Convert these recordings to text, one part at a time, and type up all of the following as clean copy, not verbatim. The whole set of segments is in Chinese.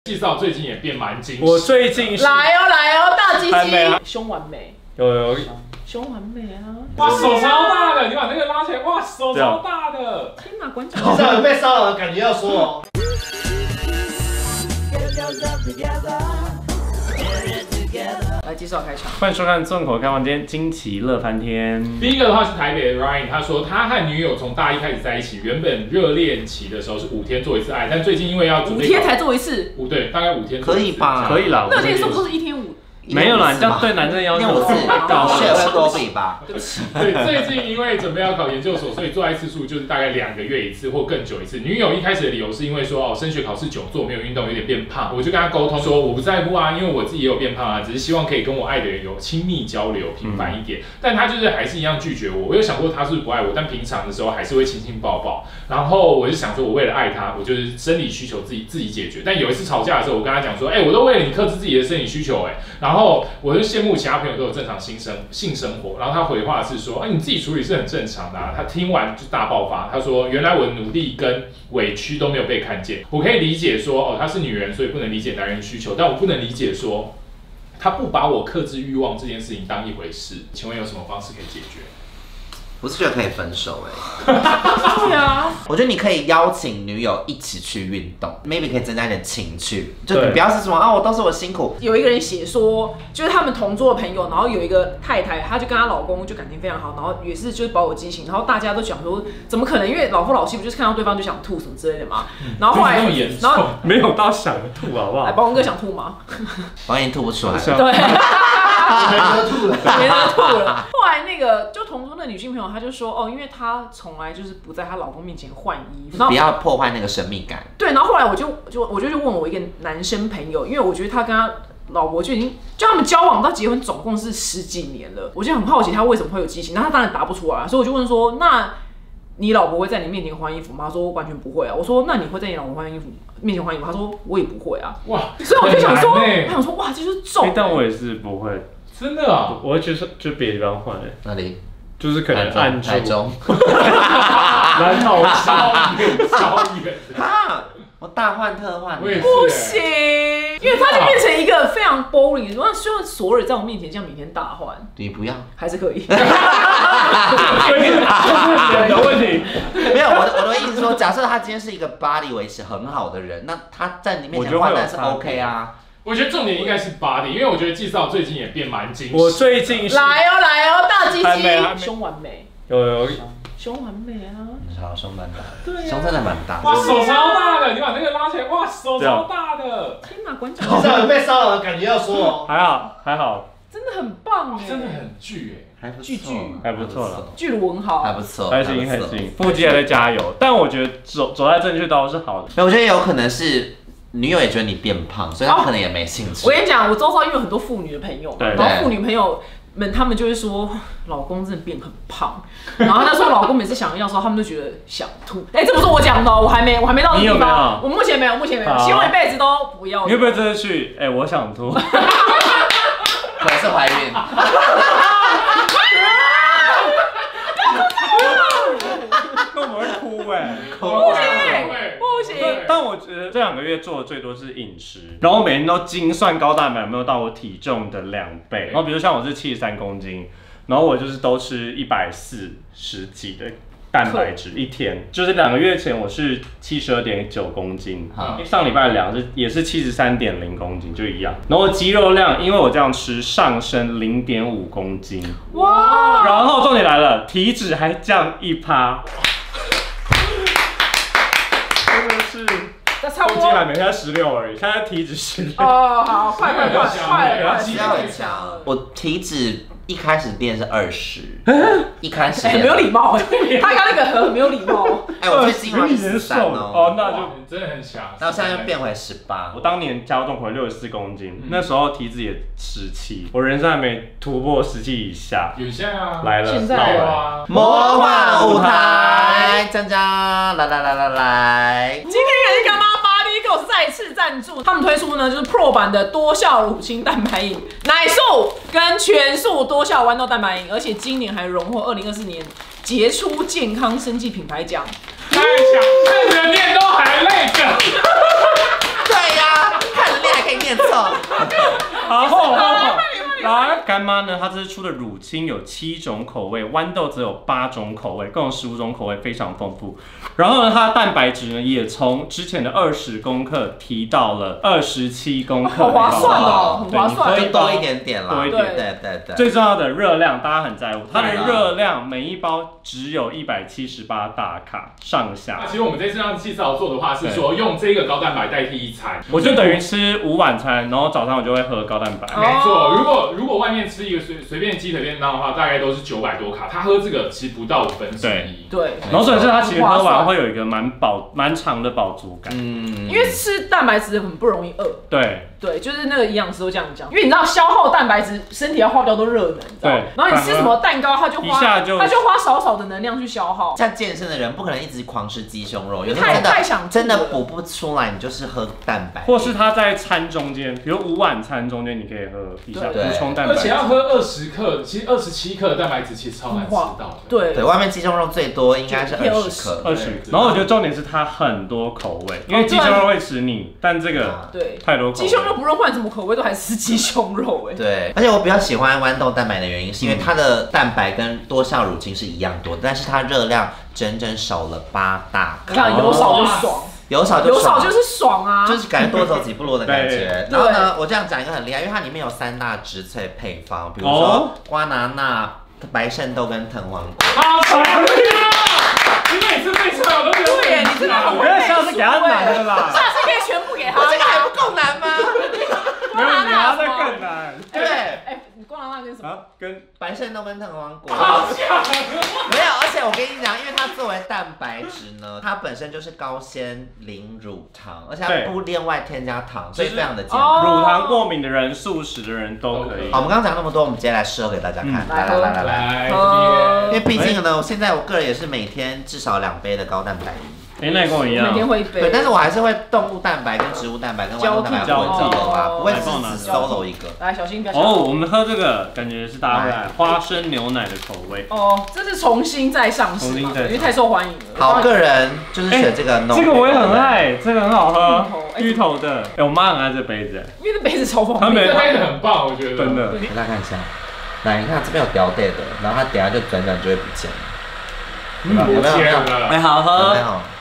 介绍最近也变蛮精实。 我最近是来哦，大鸡鸡，胸完美， 有胸完美啊！ 哇，手超大的，你把那个拉起来，哇，手超大的！ 天哪，馆长， 好像有被骚扰的感觉要说哦。 来介绍开场。 欢迎收看《纵口开房间》，惊奇乐翻天。 第一个的话是台北的 Ryan， 他说他和女友从大一开始在一起，原本热恋期的时候是5天做一次爱，但最近因为要准备 5天才做一次， 对，大概5天可以吧？ 可以啦。 那天是不是1天5？ 没有啦，你这样对男生要求太高了。 血会多比吧？ 对不起。 对，最近因为准备要考研究所，所以做爱次数就是大概2个月一次或更久一次。女友一开始的理由是因为说哦，升学考试久坐没有运动，有点变胖。我就跟他沟通说我不在乎啊，因为我自己也有变胖啊，只是希望可以跟我爱的人有亲密交流，频繁一点。但他就是还是一样拒绝我。我有想过他是不是不爱我，但平常的时候还是会亲亲抱抱。然后我就想说，我为了爱他，我就是生理需求自己解决。但有一次吵架的时候，我跟他讲说，我都为了你克制自己的生理需求，然后我就羡慕其他朋友都有正常性生活，然后他回话是说，你自己处理是很正常的啊。他听完就大爆发，他说原来我的努力跟委屈都没有被看见。我可以理解说，她是女人，所以不能理解男人的需求，但我不能理解说，他不把我克制欲望这件事情当一回事。请问有什么方式可以解决？ 不是觉得可以分手对啊， 我觉得你可以邀请女友一起去运动 ，maybe 可以增加一点情趣。就你不要是什么啊，都是我辛苦。 有一个人写说，就是他们同桌的朋友，然后有一个太太，她就跟她老公就感情非常好，然后也是就是保有激情，然后大家都讲说怎么可能？因为老夫老妻不就是看到对方就想吐什么之类的嘛。然后后来， 然后没有到想吐好不好？ 哎，宝文哥想吐吗？ 王莹吐不出来。 对。 没得吐了， 没得吐了。后来那个就同桌的女性朋友，她就说，因为她从来就是不在她老公面前换衣服， 不要破坏那个神秘感。 对，然后后来我就问我一个男生朋友，因为我觉得他跟他老婆就已经就他们交往到结婚总共是10几年了，我就很好奇他为什么会有激情，那他当然答不出来，所以我就问说，那你老婆会在你面前换衣服吗？他说完全不会啊。我说那你会在你老婆面前换衣服？他说我也不会啊。哇，所以我就想说，哇，这就是重。 但我也是不会。 真的啊， 我会去就别的地方换。 哪里？ 就是可能按住。 台中。 南投超远。 我大换特换。 我也是。 不行，因为他就变成一个非常 boring。那希望所有人在我面前这样每天大换。 你不要。 还是可以。 所以你的问题。 没有，我的意思是说，假设他今天是一个 body 维持很好的人，那他在你面前换单是 OK 啊。 我觉得重点应该是 body， 因为我觉得介绍最近也变蛮精实。 我最近是来哦，大鸡鸡，胸完美， 有胸完美啊！ 好，胸蛮大， 对， 胸真的蛮大。 哇，手超大的，你把那个拉起来，哇，手超大的！ 天哪，馆长， 好像有被骚扰的感觉要说哦。 还好， 真的很棒哎， 真的很巨还不错， 还不错了， 巨乳很好， 还不错， 还行，腹肌还在加油，但我觉得走在正确道路是好的。 我觉得有可能是。女友也觉得你变胖，所以她可能也没兴趣。 我跟你讲，我周遭因为很多妇女的朋友嘛，然后妇女朋友们他们就会说，老公真的变很胖，然后那时候老公每次想要的时候，他们就觉得想吐。这不是我讲的，我还没到那个地方。我目前没有，希望一辈子都不要。 你会不会真的去？我想吐。 可能是怀孕。 那我们会哭不行。 但我觉得这2个月做的最多是饮食，然后每天都精算高蛋白有没有到我体重的2倍。然后比如像我是73公斤，然后我就是都吃140几的蛋白质一天，就是2个月前我是72.9公斤，上礼拜量也是73.0公斤，就一样。然后肌肉量因为我这样吃上升0.5公斤，哇！然后重点来了，体脂还降1%。真的是， 差不多。 进来每天16而已，现在体脂16。 哦，好，快， 肌肉很强。我体脂一开始变是20，一开始没有礼貌他刚那个很没有礼貌。 我最近13 哦，那就真的很强。 然后现在又变回18。 我当年加重回64公斤，那时候体脂也17，我人生还没突破17以下。 有现在啊， 来了，现在啊， 魔幻舞台，江江，来。 今天也是干妈BodyGo再次赞助，他们推出呢就是 Pro 版的多效乳清蛋白饮，奶素跟全素多效豌豆蛋白饮，而且今年还荣获2024年杰出健康生技品牌奖。 太强，看着念都还累着。 对呀，看干妈呢，它这次出的乳清有7种口味，豌豆则有8种口味，共有15种口味，非常丰富。然后呢，它的蛋白质呢也从之前的20公克提到了27公克， 好划算哦，很划算， 就多一点点啦， 多一点， 对。 最重要的热量，大家很在乎，它的热量每一包只有178大卡上下。 其实我们这次让气嫂做的话是说用这个高蛋白代替一餐， 我就等于吃5晚餐，然后早上我就会喝高蛋白。 没错，如果外面吃一个随便鸡腿便当的话，大概都是900多卡，他喝这个其实不到1/5。 对。 然后所以是他其实喝完会有一个蛮长的饱足感。 因为吃蛋白质很不容易饿。 对， 就是那个营养师都这样讲，因为你知道消耗蛋白质，身体要花比较多热能，你知道。然后你吃什么蛋糕，它就花少的能量去消耗。 像健身的人不可能一直狂吃鸡胸肉，有时候真的补不出来，你就是喝蛋白， 或是他在餐中间，比如5晚餐中间，你可以喝一下补充蛋白质， 而且要喝20克，其实27克的蛋白质其实超难吃到的。 对， 外面鸡胸肉最多应该是20克。 然后我觉得重点是它很多口味，因为鸡胸肉会吃腻，但这个太多口味。 鸡胸肉不论换什么口味都还是鸡胸肉对，而且我比较喜欢豌豆蛋白的原因，是因为它的蛋白跟多效乳清是一样多的，但是它热量整少了8大卡。 有少就爽。 有少就是爽啊， 就是感觉多走几步路的感觉。然后呢，我这样讲一个很厉害，因为它里面有3大植萃配方，比如说瓜拿纳、白肾豆跟藤黄果。 好厉害！你每次背出来我都觉得对耶，你真的很会背书。下次给他难的啦， 下次可以全部给他。 我这个还不够难吗？ 没有，你要再更难。 对， 你瓜拿纳跟什么？ 跟白肾豆跟藤黄果。 好强！ 没有，而且我跟你讲，因为它作为蛋白质呢，它本身就是高纤零乳糖，而且它不另外添加糖，所以非常的健康。 乳糖过敏的人、素食的人都可以。 好，我们刚刚讲那么多，我们接下来试喝给大家看。来，因为毕竟呢，现在我个人也是每天至少2杯的高蛋白。 那跟我一样， 每天会一杯。 对，但是我还是会动物蛋白跟植物蛋白跟豌豆蛋白混合啦，不会只 solo 一个。 来，小心不要。 我们喝这个感觉是搭配花生牛奶的口味。 这是重新再上市嘛，因为太受欢迎了。 好，个人就是选这个。 这个我也很爱，这个很好喝，芋头的。我妈很爱这杯子， 因为这杯子超方便。 这杯子很棒，我觉得。 真的。 给大家看一下，来，你看这边有掉带的，然后它等下就转就会不见了。 不见了。 好喝。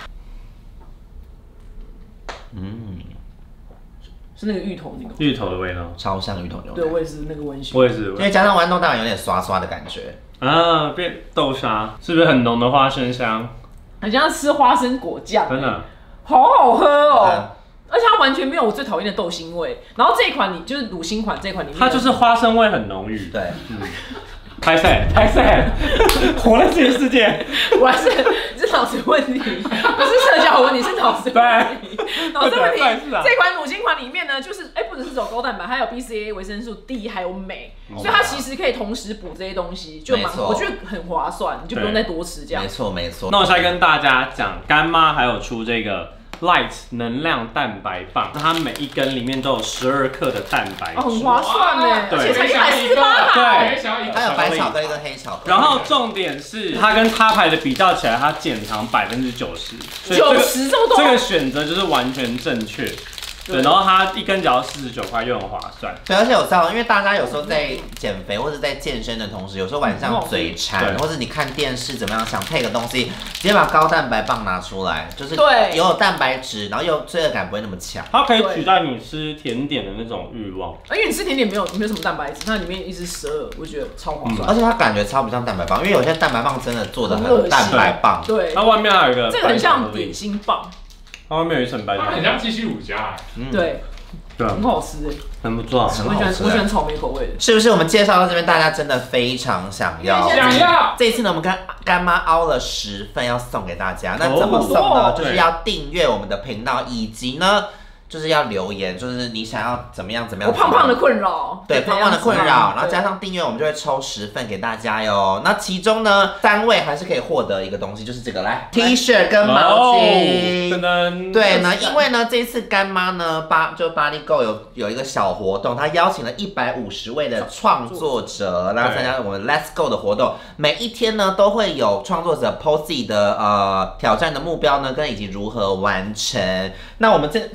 是那个芋头芋头的味道， 超像芋头牛奶。 对，我也是那个温馨。 我也是， 因为加上豌豆蛋白有点刷刷的感觉啊，变豆沙，是不是很浓的花生香？ 很像吃花生果酱， 真的， 好好喝哦。而且它完全没有我最讨厌的豆腥味。然后这一款就是乳清款这一款里面， 它就是花生味很浓郁。 对， 拍赛，活在自己的世界。 我还是脑子问题，不是社交问题，是脑子问题。脑子问题。这款乳清款里面呢，就是不只是走高蛋白，还有 BCAA、维生素 D 还有镁，所以它其实可以同时补这些东西，就我觉得很划算，你就不用再多吃这样。 没错。 那我现在跟大家讲，干妈还有出这个Light 能量蛋白棒，它每一根里面都有12克的蛋白质， 很划算呢， 而且才148卡。 对， 还有白巧克力跟黑巧克力。 然后重点是它跟他牌的比较起来，它减糖90%，所以 90%这么多， 这个选择就是完全正确。对，然后它一根只要49块，又很划算。 对，而且我知道，因为大家有时候在减肥或者在健身的同时，有时候晚上嘴馋，或者你看电视怎么样，想配个东西，直接把高蛋白棒拿出来，就是有蛋白质，然后又罪恶感不会那么强。 它可以取代你吃甜点的那种欲望。 因为你吃甜点没有什么蛋白质，它里面一直12，我觉得超划算。 而且它感觉超不像蛋白棒，因为有些蛋白棒真的做的很蛋白棒。 对， 它外面还有一个， 这个很像点心棒。 它外面有一层白巧克力， 很像鸡西乳加。 对。很好吃哎， 很不错， 我喜欢草莓口味的， 是不是？我们介绍到这边，大家真的非常想要。这一次呢，我们干妈凹了10份要送给大家。那怎么送呢？就是要订阅我们的频道，以及呢，就是要留言，就是你想要怎么样。我胖胖的困扰， 对，胖胖的困扰，然后加上订阅，我们就会抽10份给大家哟。那其中呢，3位还是可以获得一个东西，就是这个来 T 恤跟毛巾。对呢，因为呢，这一次干妈呢Body Go 有一个小活动，她邀请了150位的创作者，然后参加我们 Let's Go 的活动。每一天呢，都会有创作者 post 自己的挑战的目标呢，跟以及如何完成。那我们其实我们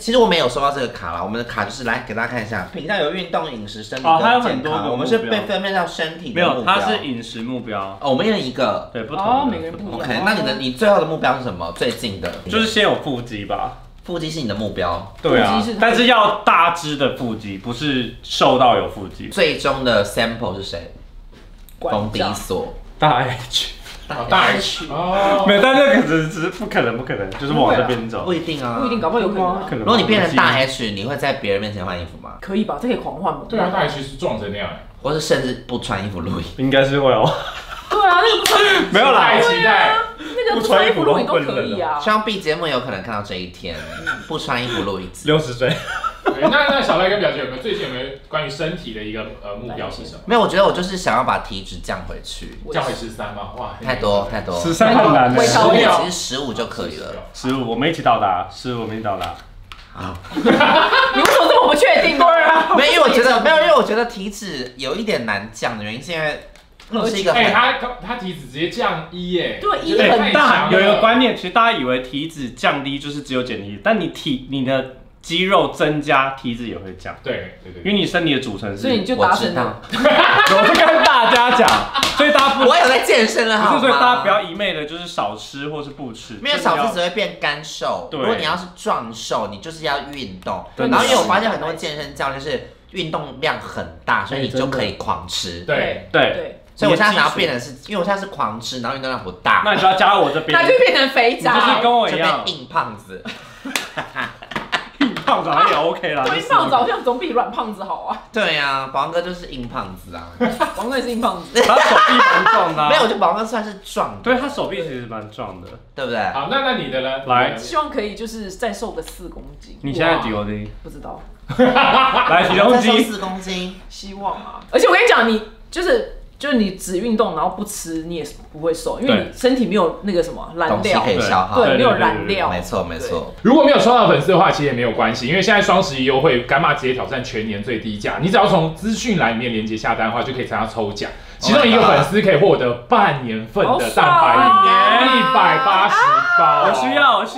有收到这个卡啦，我们的卡就是来给大家看一下，品项有运动、饮食、身体哦，还有跟健康。 很多个我们是被分配到身体的没有， 目标。 它是饮食目标。 哦，我们一人一个。 对，不同的。 每个人不一样。 OK， 那你最后的目标是什么？最近的？ 就是先有腹肌吧。 腹肌是你的目标。 对啊，但是要大只的腹肌，不是瘦到有腹肌。 最终的 sample 是谁？封底所。 大 H。 大 H 哦， 没有，但这只是不可能，就是往这边走。 不一定啊， 不一定，搞不好有可能。 如果你变成大 H， 你会在别人面前换衣服吗？ 可以吧，这可以狂换吗？ 对啊，大 H 是壮成那样， 或是甚至不穿衣服录影？ 应该是会哦。 对啊，那个不穿没有啦， 期待。 那个不穿衣服录影都可以啊。 希望 B 节目有可能看到这一天，不穿衣服录一次。 60岁。 那小赖跟表姐最近有没有关于身体的一个目标是什么？ 没有，我觉得我就是想要把体脂降回去， 降回13吗？哇， 太多 ，13很难的， 其实15就可以了。 15，我们一起到达，15我们一起到达。 啊！你为什么这么不确定？对啊， 没有，因为我觉得体脂有一点难降的原因是因为。是一个他体脂直接降1耶， 对，1很大。 有一个观念，其实大家以为体脂降低就是只有减体，但你的肌肉增加，体脂也会降。 对， 因为你身体的组成是。 所以你就达成了。 我是跟大家讲，所以大家我有在健身了，好吗？ 所以大家不要一昧的就是少吃或是不吃， 因为少吃只会变干瘦。如果你要是壮瘦，你就是要运动。然后因为我发现很多健身教练是运动量很大，所以你就可以狂吃。 对。 所以我现在想要变成是，因为我现在是狂吃，然后运动量不大， 那你就要加入我这边， 那就变成肥宅， 就是跟我一样硬胖子。 硬胖子好像也 OK 啦， 硬胖子好像总比软胖子好啊。 对啊，宝王哥就是硬胖子啊， 宝王哥也是硬胖子， 他手臂蛮壮的。 没有，我觉得宝王哥算是壮的， 对他手臂其实蛮壮的， 对不对？ 好，那你的呢？ 来， 希望可以就是再瘦个4公斤。 你现在几公斤？ 不知道。 来，体重机 4公斤， 希望啊！而且我跟你讲，你就是你只运动然后不吃，你也不会瘦，因为你身体没有那个什么燃料可以消耗， 对，没有燃料， 没错。 如果没有抽到粉丝的话，其实也没有关系，因为现在双11优惠，干妈直接挑战全年最低价，你只要从资讯栏里面连结下单的话，就可以参加抽奖。其中一个粉丝可以获得半年份的蛋白饮180包， 我需要。 从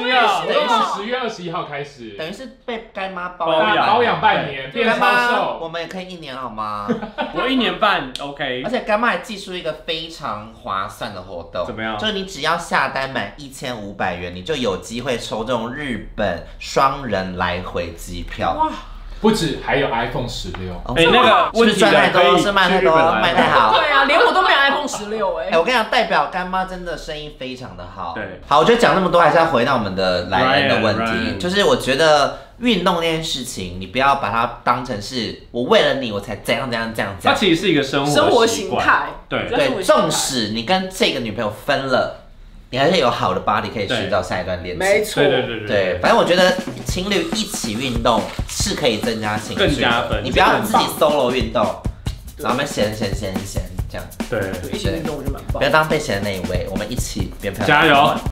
10月21号开始， 等于是被干妈包养半年，变超瘦。 我们也可以1年好吗？ 我1年半 OK。 而且干妈还寄出一个非常划算的活动， 怎么样？ 就是你只要下单满1500元，你就有机会抽中日本双人来回机票。哇！ 不止，还有 iPhone 16。 那个问题太多，是卖太多，卖太好。 对啊，连我都没有 iPhone 16 我跟你讲，代表干妈真的生意非常的好。 对， 好，我觉得讲那么多，还是要回到我们的来人的问题，就是我觉得运动那件事情，你不要把它当成是我为了你我才怎样。 它其实是一个生活形态。 对， 纵使你跟这个女朋友分了。你还是有好的 body 可以续到下一段恋情， 没错， 对，反正我觉得情侣一起运动是可以增加情绪， 更加分。 你不要自己 solo 运动，然后闲这样， 对，一起运动我觉得蛮棒， 不要当被嫌的那一位，我们一起变漂亮， 加油。